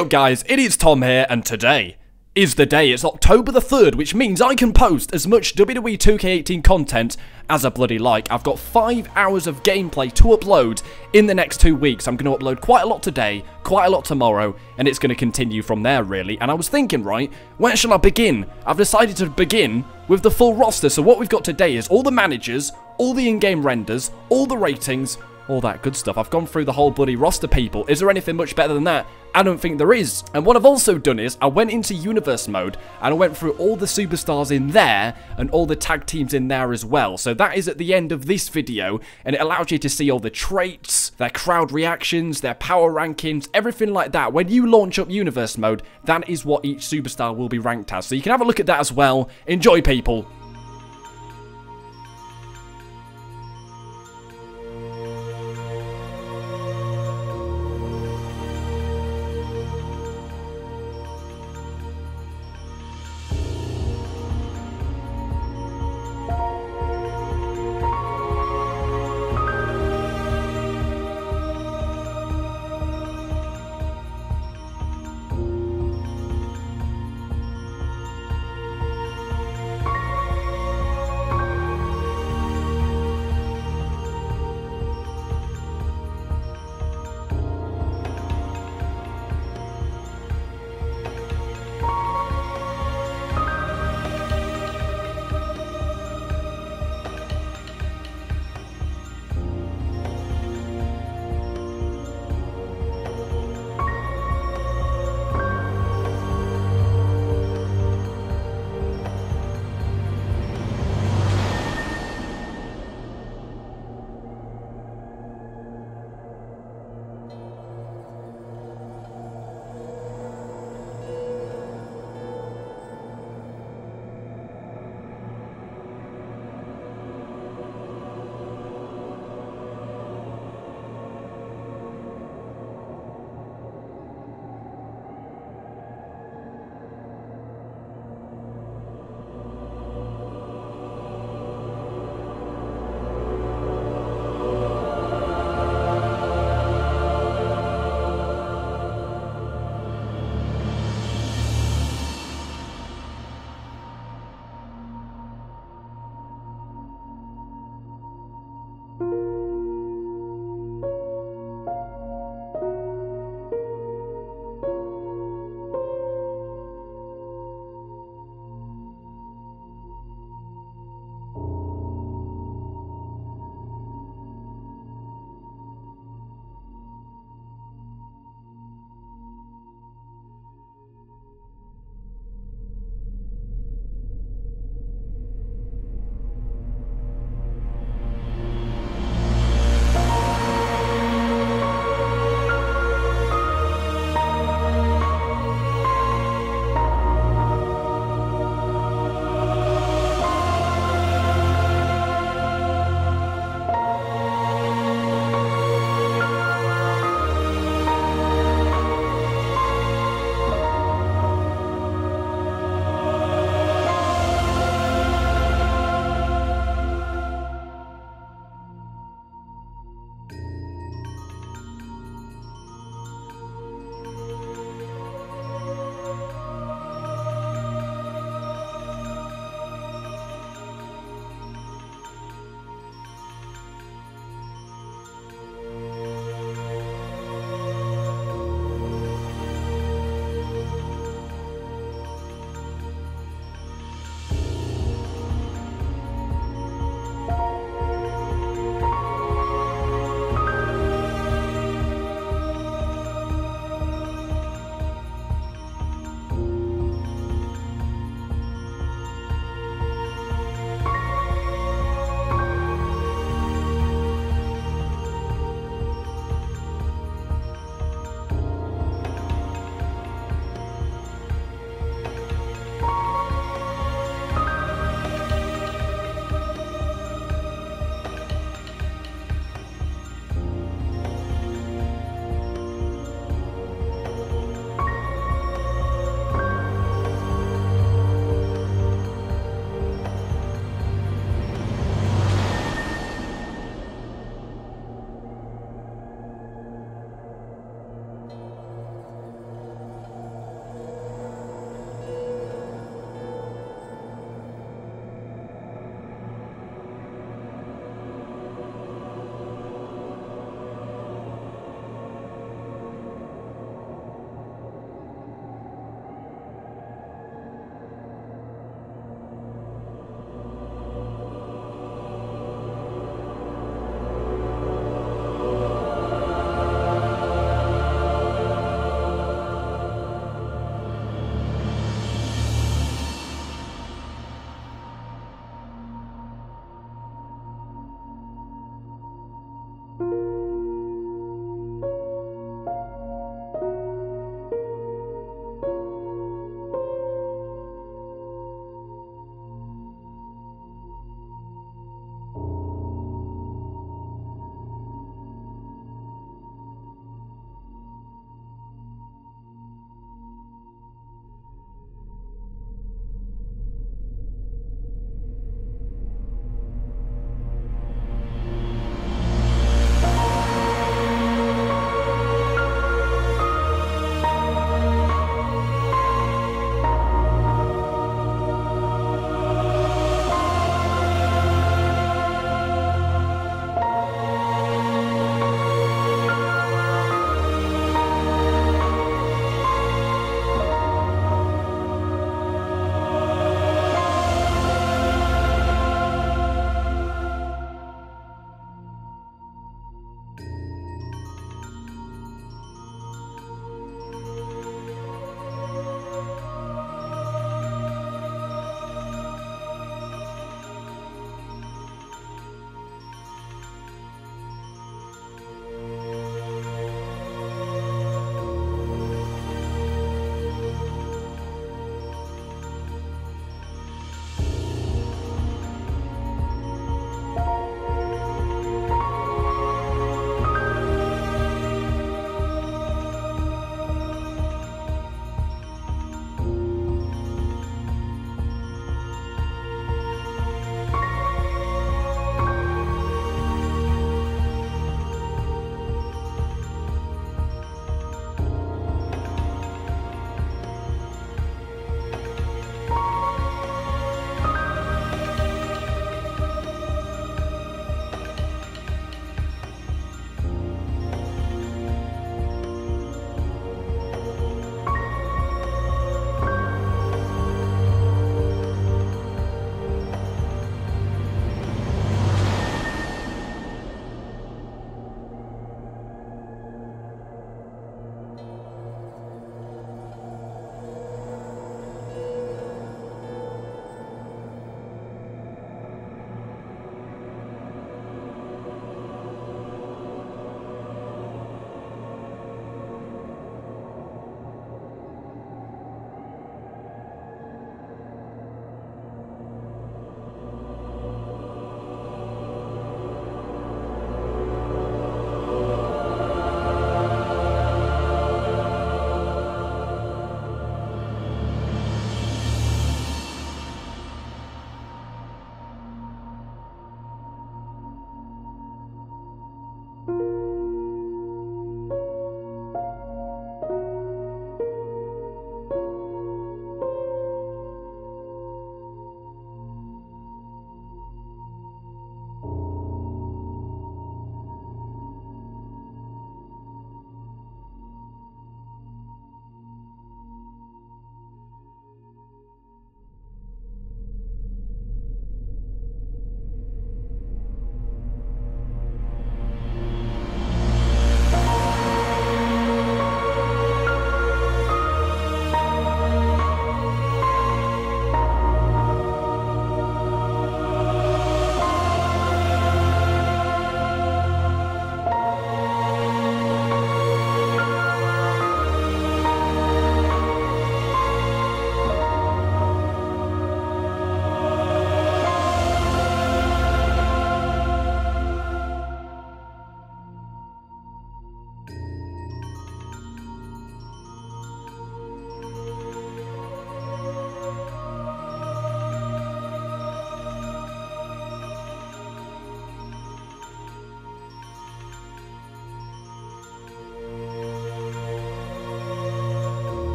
up guys, it is Tom here, and today is the day. It's October the 3rd, which means I can post as much WWE 2K18 content as I bloody like. I've got 5 hours of gameplay to upload in the next 2 weeks. I'm going to upload quite a lot today, quite a lot tomorrow, and it's going to continue from there, really. And I was thinking, right, where shall I begin? I've decided to begin with the full roster. So what we've got today is all the managers, all the in-game renders, all the ratings, all that good stuff. I've gone through the whole bloody roster, people. Is there anything much better than that? I don't think there is. And what I've also done is I went into universe mode and I went through all the superstars in there and all the tag teams in there as well. So that is at the end of this video, and it allows you to see all the traits, their crowd reactions, their power rankings, everything like that. When you launch up universe mode, that is what each superstar will be ranked as. So you can have a look at that as well. Enjoy, people.